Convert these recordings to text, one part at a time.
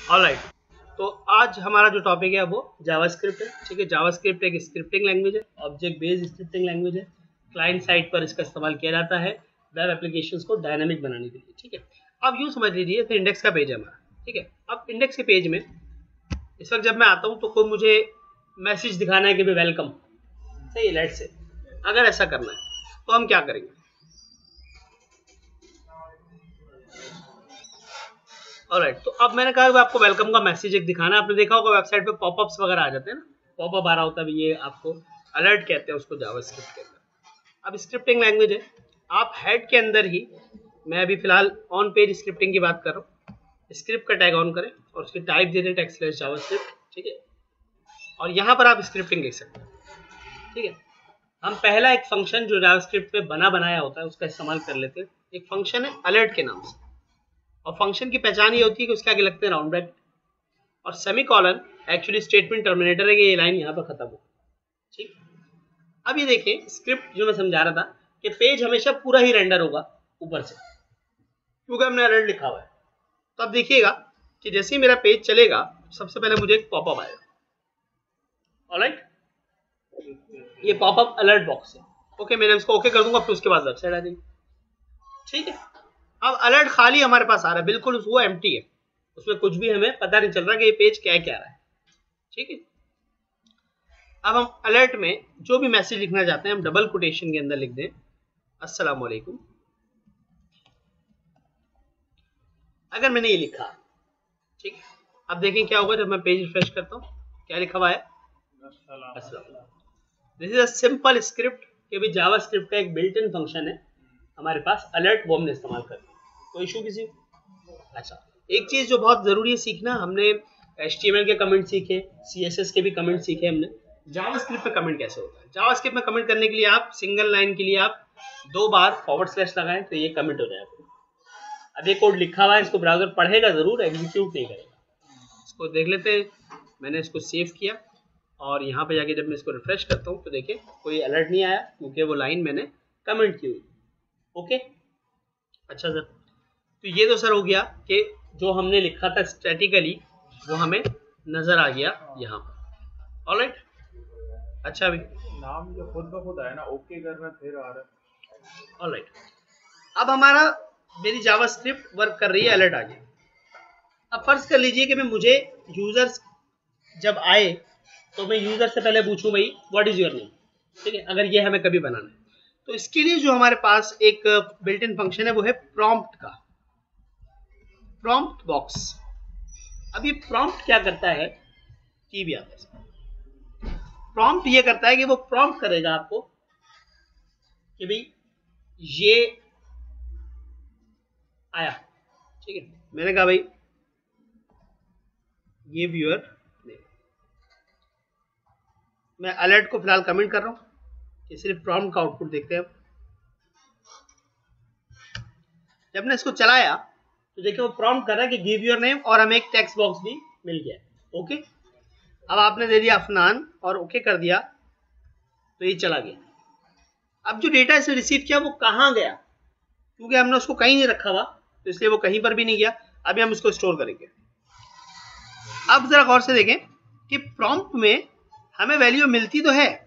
Alright, तो आज हमारा जो टॉपिक है वो जावास्क्रिप्ट है। ठीक है, जावास्क्रिप्ट एक स्क्रिप्टिंग लैंग्वेज है, ऑब्जेक्ट बेस्ड स्क्रिप्टिंग लैंग्वेज है। क्लाइंट साइड पर इसका इस्तेमाल किया जाता है वेब एप्लीकेशंस को डायनामिक बनाने के लिए। ठीक है, अब यूँ समझ लीजिए तो इंडेक्स का पेज है हमारा। ठीक है, अब इंडेक्स के पेज में इस वक्त जब मैं आता हूँ तो कोई मुझे मैसेज दिखाना है कि भाई वेलकम, सही, लेट से। अगर ऐसा करना है तो हम क्या करेंगे? ऑलराइट, तो अब मैंने कहा कि आपको वेलकम का मैसेज एक दिखाना है। आपने देखा होगा वेबसाइट पे पॉपअप्स वगैरह आ जाते हैं ना, पॉपअप आ रहा होता है, ये आपको अलर्ट कहते हैं उसको जावास्क्रिप्ट के अंदर। अब स्क्रिप्टिंग लैंग्वेज है, आप हेड के अंदर ही, मैं अभी फिलहाल ऑन पेज स्क्रिप्टिंग की बात कर रहा हूँ, स्क्रिप्ट का टैग ऑन करें और उसकी टाइप दे दें टेक्स्ट/जावास्क्रिप्ट। ठीक है, और यहाँ पर आप स्क्रिप्टिंग लिख सकते हैं। ठीक है, हम पहला एक फंक्शन जो जावास्क्रिप्ट पे बना बनाया होता है उसका इस्तेमाल कर लेते हैं। एक फंक्शन है अलर्ट के नाम से, और फंक्शन की पहचान ये होती है कि उसके आगे लगते हैं राउंड ब्रैकेट और सेमीकोलन एक्चुअली स्टेटमेंट टर्मिनेटर है कि ये लाइन यहाँ पर खत्म हो। ठीक, अब ये देखें स्क्रिप्ट जो मैं समझा रहा था कि पेज हमेशा पूरा ही रेंडर होगा ऊपर से, क्योंकि हमने अलर्ट लिखा हुआ है। तो अब देखिएगा कि जैसे ही मेरा पेज चलेगा सबसे पहले मुझे एक पॉपअप आएगा। ऑलराइट, ये पॉपअप अलर्ट बॉक्स है। ओके, मैंने इसको ओके कर दूंगा, फिर उसके बाद वेबसाइट आ जाएगी। ठीक है, अब अलर्ट खाली हमारे पास आ रहा है, बिल्कुल वो एम्प्टी है, उसमें कुछ भी हमें पता नहीं चल रहा कि ये पेज क्या क्या रहा है। ठीक है, अब हम अलर्ट में जो भी मैसेज लिखना चाहते हैं हम डबल कोटेशन के अंदर लिख दें अस्सलाम वालेकुम। अगर मैंने ये लिखा, ठीक, अब देखें क्या होगा जब मैं पेज रिफ्रेश करता हूँ, क्या लिखा हुआ है? अस्सलाम। This is a simple script कि भी जावास्क्रिप्ट का एक बिल्ट इन फंक्शन है हमारे पास अलर्ट, वो हमने इस्तेमाल कर लिया। कोई इशू किसी? अच्छा, एक चीज़ जो बहुत ज़रूरी है सीखना, हमने HTML के कमेंट सीखे, CSS के भी कमेंट सीखे हमने। जावास्क्रिप्ट पे कमेंट कैसे होता है? जावास्क्रिप्ट में कमेंट करने के लिए आप सिंगल लाइन के लिए आप 2 बार / लगाएं तो ये कमेंट हो जाएगा। अब ये कोड लिखा हुआ है, इसको ब्राउजर पढ़ेगा ज़रूर, एग्जीक्यूट नहीं करेगा। इसको देख लेते हैं, मैंने इसको सेव किया और यहाँ पे जाके जब मैं इसको रिफ्रेश करता हूँ तो देखिए कोई अलर्ट नहीं आया, क्योंकि वो लाइन मैंने कमेंट की हुई। ओके, अच्छा सर, तो ये तो सर हो गया कि जो हमने लिखा था स्टैटिकली वो हमें नजर आ गया यहाँ पर। ऑलराइट, अच्छा, अभी नाम जो खुद ब खुद आया ना, ओके करना फिर आ रहा है। ऑलराइट, अब हमारा मेरी जावास्क्रिप्ट वर्क कर रही है, अलर्ट आ गया। अब फर्ज कर लीजिए कि मैं मुझे यूजर्स जब आए तो मैं यूजर से पहले पूछूं भाई व्हाट इज योर नेम। ठीक है, अगर ये हमें कभी बनाना है तो इसके लिए जो हमारे पास एक बिल्ट इन फंक्शन है वो है प्रॉम्प्ट का, प्रॉम्प्ट बॉक्स। अब ये प्रॉम्प्ट क्या करता है कि भी आता है, प्रॉम्प्ट ये करता है कि वो प्रॉम्प्ट करेगा आपको कि भाई ये आया। ठीक है, मैंने कहा भाई गिव योर नेम। मैं अलर्ट को फिलहाल कमेंट कर रहा हूं कि सिर्फ प्रॉम्प्ट का आउटपुट देखते हैं। जब मैंने इसको चलाया तो देखिए वो प्रॉम्प्ट कर रहा है कि गिव योर नेम, और हमें एक टेक्स्ट बॉक्स भी मिल गया। ओके, अब आपने दे दिया अफनान और ओके कर दिया तो ये चला गया। अब जो डेटा इसने रिसीव किया वो कहाँ गया? क्योंकि हमने उसको कहीं नहीं रखा हुआ तो इसलिए वो कहीं पर भी नहीं गया। अभी हम इसको स्टोर करेंगे। अब जरा गौर से देखें कि प्रॉम्प्ट में हमें वैल्यू मिलती तो है,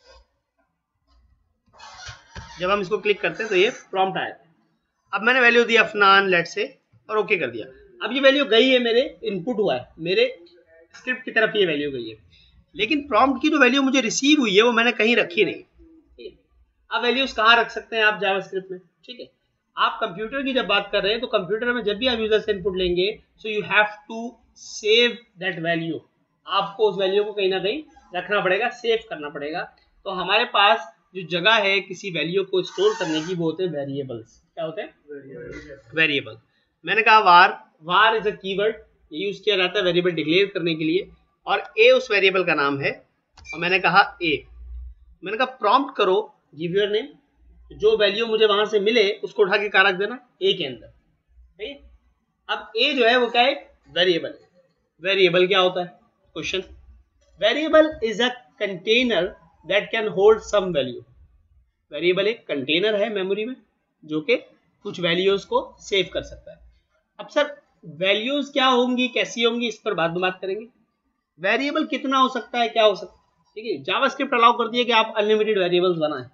जब हम इसको क्लिक करते हैं तो ये प्रॉम्प्ट आया। अब मैंने वैल्यू दी अफनान लेट से और ओके कर दिया। अब ये वैल्यू गई है, मेरे इनपुट हुआ है, मेरे स्क्रिप्ट की तरफ ये वैल्यू गई है, लेकिन प्रॉम्प्ट की जो वैल्यू मुझे रिसीव हुई है वो मैंने कहीं रखी नहीं। ठीक है, अब वैल्यूज कहाँ रख सकते हैं आप जावास्क्रिप्ट में? ठीक है, आप कंप्यूटर की जब बात कर रहे हैं तो कंप्यूटर में जब भी आप यूजर से इनपुट लेंगे so you have to save that value. आपको उस वैल्यू को कहीं ना कहीं रखना पड़ेगा, सेव करना पड़ेगा। तो हमारे पास जो जगह है किसी वैल्यू को स्टोर करने की वो होते हैं वेरिएबल्स। क्या होते हैं? वेरिएबल। मैंने कहा वार इज अ कीवर्ड, ये यूज किया जाता है वेरिएबल डिक्लेयर करने के लिए, और ए उस वेरिएबल का नाम है। और मैंने कहा मैंने कहा प्रॉम्प्ट करो गिव योर नेम, जो वैल्यू मुझे वहां से मिले उसको उठा के कहाँ रख देना? ए के अंदर। ठीक है, अब ए जो है वो क्या है? वेरिएबल है। वेरिएबल क्या होता है? Question. Variable is a container that can hold some value. Variable एक कंटेनर है मेमोरी में जो कि कुछ वैल्यूज को सेव कर सकता है। अब सर वैल्यूज क्या होंगी, कैसी होंगी, इस पर बाद में बात करेंगे। वेरिएबल कितना हो सकता है, क्या हो सकता है, ठीक है। जावास्क्रिप्ट अलाउ करती है कि आप अनलिमिटेड वेरिएबल्स बनाएं,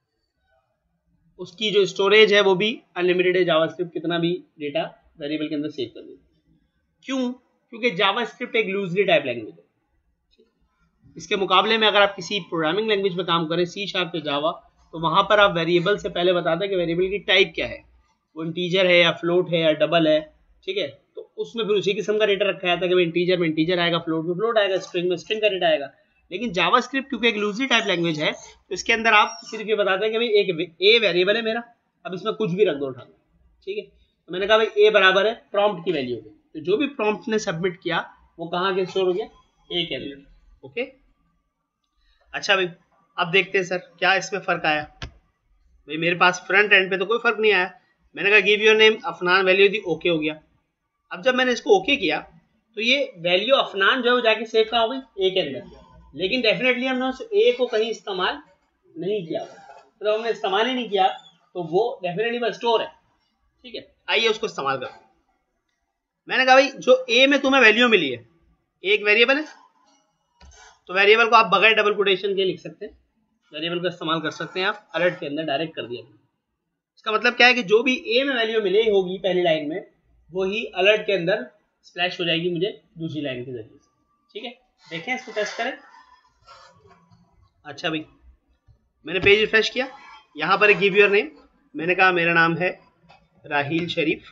उसकी जो स्टोरेज है वो भी अनलिमिटेड है। जावास्क्रिप्ट कितना भी डेटा वेरिएबल के अंदर सेव कर देती है। क्यों? क्योंकि जावास्क्रिप्ट एक लूजली टाइप लैंग्वेज है। इसके मुकाबले में अगर आप किसी प्रोग्रामिंग लैंग्वेज में काम करें, सी शार्प या जावा, तो वहां पर आप वेरिएबल से पहले बताते हैं कि वेरिएबल की टाइप क्या है, वो इंटीजर है या फ्लोट है या डबल है, ठीक है। तो उसमें फिर उसी किस्म का डेटा रखा जाता है कि इंटीजर में इंटीजर आएगा, फ्लोट में फ्लोट आएगा, स्ट्रिंग में स्ट्रिंग का डेटा आएगा। लेकिन जावास्क्रिप्ट क्योंकि एक लूजली टाइप लैंग्वेज है, तो इसके अंदर आप सिर्फ ये बताते हैं कि भाई एक ए वेरिएबल है मेरा, अब इसमें कुछ भी रख दो उठा दो, ठीक है। तो मैंने कहा भाई ए बराबर है प्रॉम्प्ट की वैल्यू पे, तो जो भी प्रॉम्प्ट ने सबमिट किया वो कहाँ के स्टोर हो गया, ए के अंदर, ओके। अच्छा भाई अब देखते हैं सर क्या इसमें फ़र्क आया। भाई मेरे पास फ्रंट एंड पे तो कोई फ़र्क नहीं आया। मैंने कहा give your name Afnan, value दी ओके हो गया। अब जब मैंने इसको ओके किया तो ये वैल्यू अफनान जो है वो जाके सेव कहाँ हो गई, ए के अंदर। लेकिन डेफिनेटली हमने उस ए को कहीं इस्तेमाल नहीं किया, तो हमने इस्तेमाल ही नहीं किया तो वो डेफिनेटली वो स्टोर है, ठीक है। आइए उसको इस्तेमाल करते हैं। मैंने कहा भाई जो ए में तुम्हें वैल्यू मिली है, एक वेरिएबल है, तो वेरिएबल को आप बगैर डबल कोटेशन के लिख सकते हैं, वेरिएबल का इस्तेमाल कर सकते हैं आप, अलर्ट के अंदर डायरेक्ट कर दिया। इसका मतलब क्या है कि जो भी ए में वैल्यू मिले होगी पहली लाइन में, वो ही अलर्ट के अंदर स्प्लैश हो जाएगी मुझे दूसरी लाइन के जरिए से, ठीक है। देखें इसको टेस्ट करें। अच्छा भाई मैंने पेज रिफ्रेश किया, यहाँ पर गिव योर नेम, मैंने कहा मेरा नाम है राहिल शरीफ,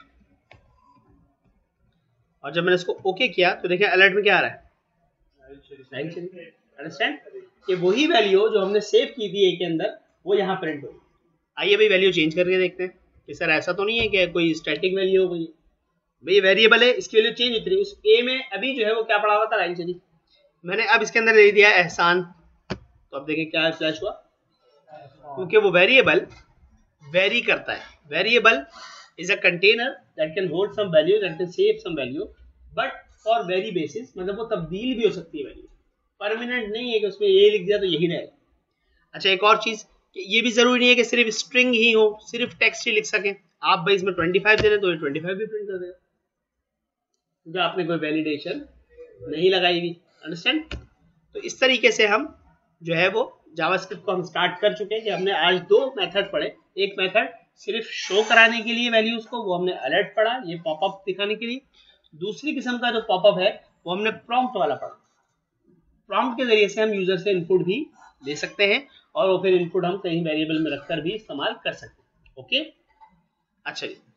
और जब मैंने इसको ओके किया तो देखिए अलर्ट में क्या आ रहा है, राहिल शरीफ। अंडरस्टैंड, कि वही वैल्यू जो हमने सेव की थी ए के अंदर वो यहाँ प्रिंट होगी। आइए भाई वैल्यू चेंज करके देखते हैं कि सर ऐसा तो नहीं है कि कोई स्टैटिक वैल्यू हो गई, भाई वेरिएबल है इसकी वैल्यू चेंज होती रही। उस ए में अभी जो है वो क्या पड़ा हुआ था, राहिल शरीफ, मैंने अब इसके अंदर ले दिया एहसान, तो अब देखिए क्या फ्लैश हुआ, क्योंकि वो वेरिएबल वेरी करता है। Variable is a container that can hold some value, that can save some value, but for very basis, मतलब वो तब्दील भी हो सकती है वैल्यू, परमानेंट नहीं है कि उसमें ये लिख दिया तो यही रहेगा। अच्छा एक और चीज़, ये भी जरूरी नहीं है कि सिर्फ स्ट्रिंग ही हो, सिर्फ टेक्स्ट ही लिख सकें आप। भाई इसमें 25 दे दें तो ये 25 भी प्रिंट कर देगा, क्योंकि आपने कोई वैलिडेशन नहीं लगाई हुई। अंडरस्टैंड। तो इस तरीके से हम जो है वो जावास्क्रिप्ट को हम स्टार्ट कर चुके हैं कि हमने आज दो मेथड पढ़े। एक मेथड सिर्फ शो कराने के लिए वैल्यूज को, वो हमने अलर्ट पढ़ा, ये पॉपअप दिखाने के लिए। दूसरी किस्म का जो पॉपअप है वो हमने प्रॉम्प्ट वाला पढ़ा। प्रॉम्प्ट के जरिए से हम यूजर से इनपुट भी ले सकते हैं और वो फिर इनपुट हम कहीं वेरिएबल में रखकर भी इस्तेमाल कर सकते हैं, ओके। अच्छा जी।